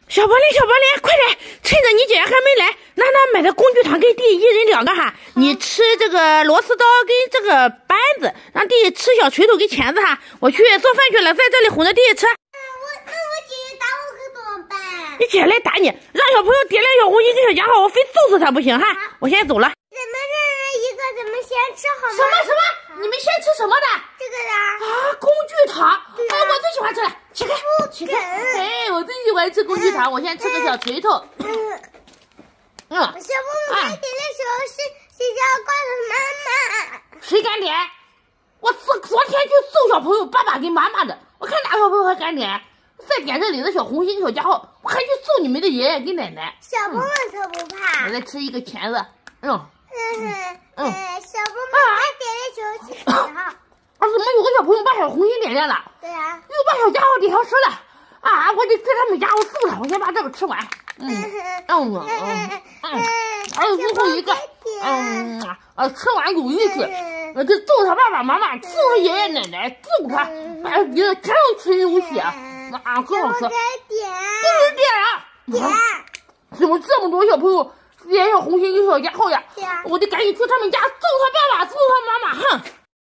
小宝林，快点，趁着你姐还没来，娜买的工具糖给弟一人2个哈。你吃这个螺丝刀跟这个扳子，让弟吃小锤头跟钳子哈。我去做饭去了，在这里哄着弟吃。 那我姐姐打我可怎么办？ 你姐来打你，让小朋友点亮小红心跟小加号，我非揍死他不行哈。我先走了。 咱们这人一个，咱们先吃好吗？ 什么？你们先吃什么的？ 这个的啊，工具糖。啊，我最喜欢吃了。起开！哎，我最喜欢吃工具糖，我先吃个小锤头。 小朋友点的时候谁家挂的妈妈？ 谁敢点？我昨天就揍小朋友爸爸跟妈妈的，我看哪个小朋友还敢点？再点这里的小红心小家伙，我还去揍你们的爷爷跟奶奶。 小朋友可不怕。 我再吃一个钳子。小朋友还点的时候几号？ 怎么有个小朋友把小红心点亮了？ 对呀。 又把小家伙点消失了。我得去他们家我揍他，我先把这个吃完。还有最后一个。吃完有力气。我就揍他爸爸妈妈，揍他爷爷奶奶，揍他，把爷爷全都吃流血。很好吃。不是点啊！怎么这么多小朋友点小红心跟小家伙呀？我得赶紧去他们家揍他爸爸，揍他妈妈，哼！